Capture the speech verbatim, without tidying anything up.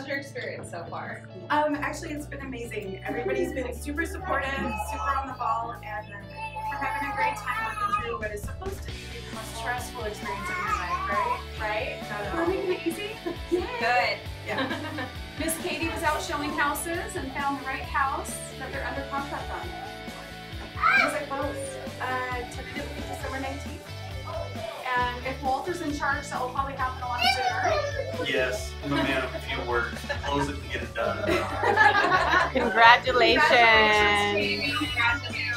how's your experience so far? Um, actually, it's been amazing. Everybody's been super supportive, super on the ball, and we're having a great time working through what is supposed to be the most stressful experience of your life, right? Right? Not at We're all. making it easy. Good. Yeah. Miss Katie was out showing houses and found the right house that they're under contract on. When does it close? Uh, tentatively December nineteenth. And if Walter's in charge, that will probably happen a lot sooner. Yes, I'm a man of a few words. Close it and get it done. Congratulations. Congratulations, Katie. Congratulations.